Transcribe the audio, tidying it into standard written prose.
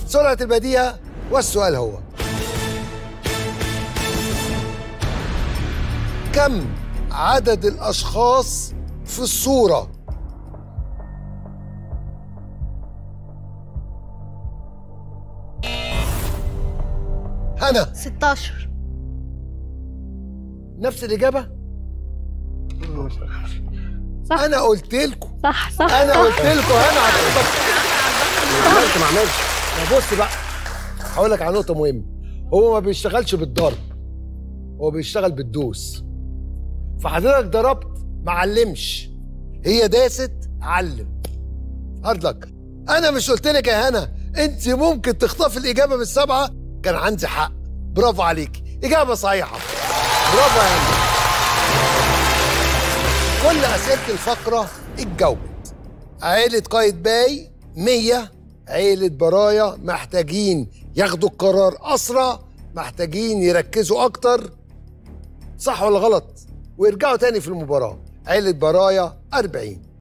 سرعة البديهة، والسؤال هو: كم عدد الأشخاص في الصورة؟ هنا 16. نفس الإجابة؟ صح. أنا قلت لكم، صح صح. أنا قلت لكم هنا هتبقى. انت ما عملتش. بص بقى، هقول لك على نقطة مهمة. هو ما بيشتغلش بالضرب، هو بيشتغل بالدوس. فحضرتك ضربت ما علمش، هي داست علم. هارد لك. انا مش قلت لك يا هنا انت ممكن تخطفي الاجابه بالسبعه؟ كان عندي حق. برافو عليك، اجابه صحيحه. برافو يا هنا. كل اسئله الفقره اتجاوبت. عيله قايتباي 100، عيله برايا محتاجين ياخدوا القرار اسرع، محتاجين يركزوا اكتر. صح ولا غلط؟ ويرجعوا تاني في المباراه. عيله برايا 40.